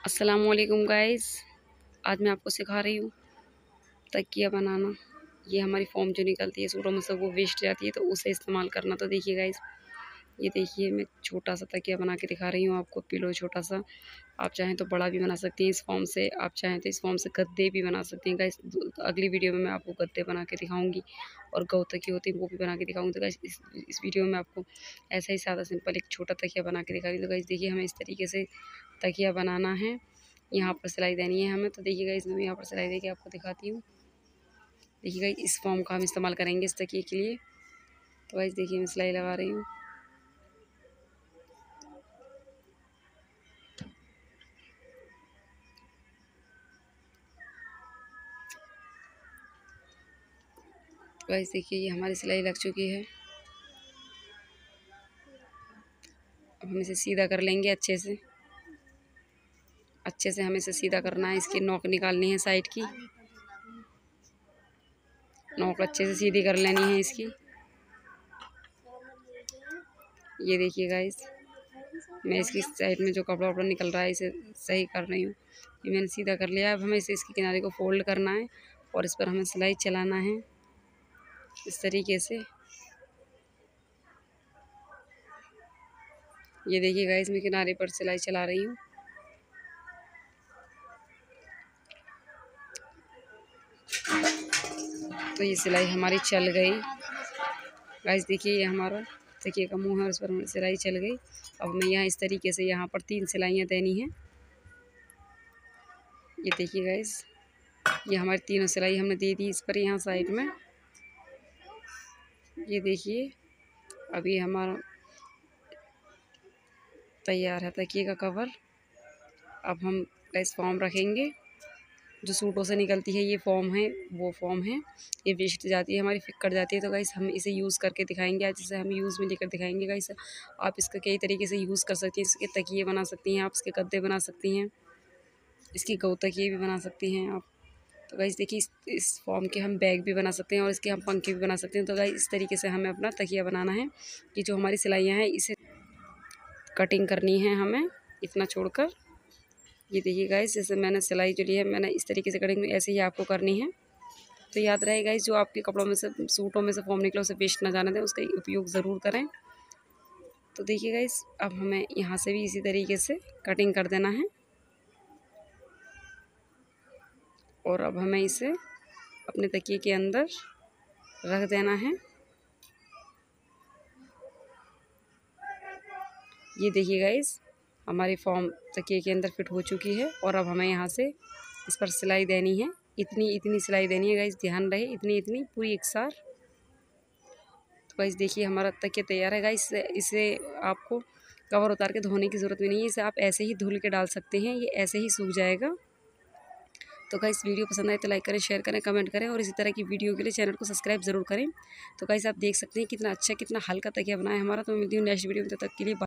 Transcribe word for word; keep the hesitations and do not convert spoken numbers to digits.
अस्सलामुअलैकुम गाइस। आज मैं आपको सिखा रही हूँ तकिया बनाना। ये हमारी फॉर्म जो निकलती है सूटों में से, वो वेस्ट जाती है, तो उसे इस्तेमाल करना। तो देखिए गाइस, ये देखिए मैं छोटा सा तकिया बना के दिखा रही हूँ आपको, पिलो छोटा सा। आप चाहें तो बड़ा भी बना सकती हैं इस फॉर्म से, आप चाहें तो इस फॉर्म से गद्दे भी बना सकती हैं गाइस। अगली वीडियो में मैं आपको गद्दे बना के दिखाऊंगी और गौ तकिया होती है वो भी बना के दिखाऊंगी। तो गाइस इस, इस वीडियो में आपको ऐसा ही सादा सिंपल एक छोटा तकिया बना के दिखा रही हूँ। तो गाइस देखिए, हमें इस तरीके से तकिया बनाना है। यहाँ पर सिलाई देनी है हमें। तो देखिए गाइस, मैं यहाँ पर सिलाई दे के आपको दिखाती हूँ। देखिए गाइस, इस फॉर्म का हम इस्तेमाल करेंगे इस तकिए के लिए। तो गाइस देखिए, मैं सिलाई लगा रही हूँ। तो गाइस देखिए, ये हमारी सिलाई लग चुकी है। अब हम इसे सीधा कर लेंगे अच्छे से। अच्छे से हमें इसे सीधा करना है। इसकी नोक निकालनी है साइड की। नोक अच्छे से सीधी कर लेनी है इसकी। ये देखिए गाइस, मैं इसकी साइड में जो कपड़ा वपड़ा निकल रहा है इसे सही कर रही हूँ। ये मैंने सीधा कर लिया। अब हमें इसे इसके किनारे को फोल्ड करना है और इस पर हमें सिलाई चलाना है इस तरीके से। ये देखिए गाइस, मैं किनारे पर सिलाई चला रही हूँ। तो ये सिलाई हमारी चल गई गाइस। देखिए, ये हमारा तकिए का मुंह है और उस पर हमारी सिलाई चल गई। अब हमें यहाँ इस तरीके से यहाँ पर तीन सिलाइयाँ देनी हैं। ये देखिए गाइस, ये हमारी तीनों सिलाई हमने दे दी इस पर यहाँ साइड में। ये देखिए, अभी हमारा तैयार है तकिए का कवर। अब हम गाइस फॉर्म रखेंगे। जो सूटों से निकलती है ये फॉर्म है, वो फॉर्म है। ये वेस्ट जाती है हमारी, फिक्कट जाती है। तो गाइस हम इसे यूज़ करके दिखाएंगे आज, इसे हम यूज़ में लेकर दिखाएंगे गाइस। आप इसका कई तरीके से यूज़ कर सकती हैं। इसके तकिए बना सकती हैं आप, इसके गद्दे बना सकती हैं, इसकी गौ तकिए भी बना सकती हैं आप। तो गाइस देखिए, इस इस फॉर्म के हम बैग भी बना सकते हैं और इसके हम पंखे भी बना सकते हैं। तो गाइस इस तरीके से हमें अपना तकिया बनाना है। कि जो हमारी सिलाइयाँ हैं इसे कटिंग करनी है हमें इतना छोड़कर। ये देखिए गाइस, जैसे मैंने सिलाई जो ली है मैंने इस तरीके से कटिंग ऐसे ही आपको करनी है। तो याद रहे गाइस, जो आपके कपड़ों में से सूटों में से फॉर्म निकले उसे वेस्ट ना जाने दें, उसका उपयोग ज़रूर करें। तो देखिए गाइस, अब हमें यहाँ से भी इसी तरीके से कटिंग कर देना है और अब हमें इसे अपने तकिए के अंदर रख देना है। ये देखिए गाइस, हमारी फॉर्म तकिए के अंदर फिट हो चुकी है और अब हमें यहाँ से इस पर सिलाई देनी है। इतनी इतनी सिलाई देनी है गाइस, ध्यान रहे, इतनी इतनी पूरी एक सार। तो गाइस देखिए, हमारा तकिया तैयार है गाइस। इसे आपको कवर उतार के धोने की ज़रूरत भी नहीं है। इसे आप ऐसे ही धुल के डाल सकते हैं, ये ऐसे ही सूख जाएगा। तो गाइस, वीडियो पसंद आए तो लाइक करें, शेयर करें, कमेंट करें और इसी तरह की वीडियो के लिए चैनल को सब्सक्राइब ज़रूर करें। तो गाइस आप देख सकते हैं कितना अच्छा, कितना हल्का तकिया बना है हमारा। तो मैं मिलती हूँ नेक्स्ट वीडियो में, तब तक के लिए।